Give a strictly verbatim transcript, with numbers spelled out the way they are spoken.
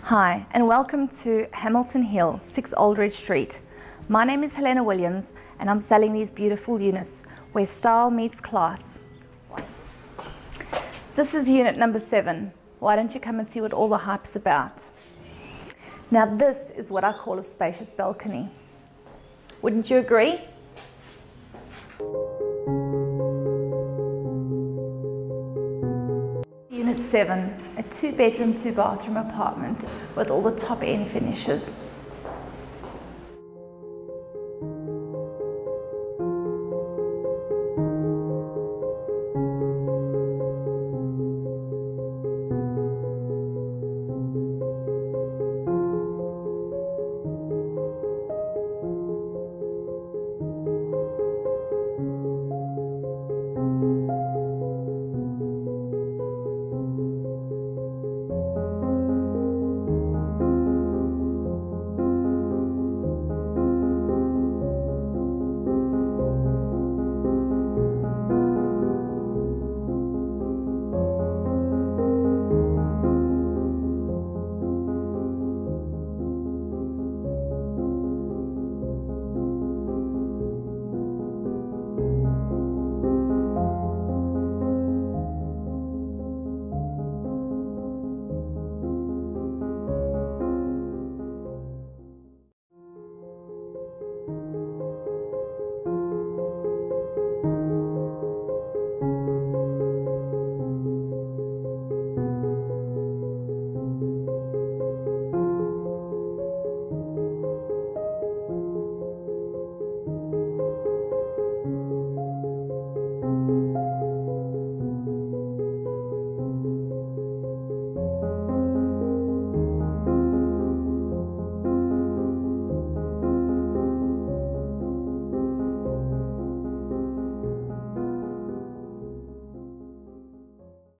Hi, and welcome to Hamilton Hill, six Aldridge Street. My name is Helena Williams, and I'm selling these beautiful units where style meets class. This is unit number seven. Why don't you come and see what all the hype is about? Now this is what I call a spacious balcony. Wouldn't you agree? Unit seven, a two bedroom, two bathroom apartment with all the top end finishes.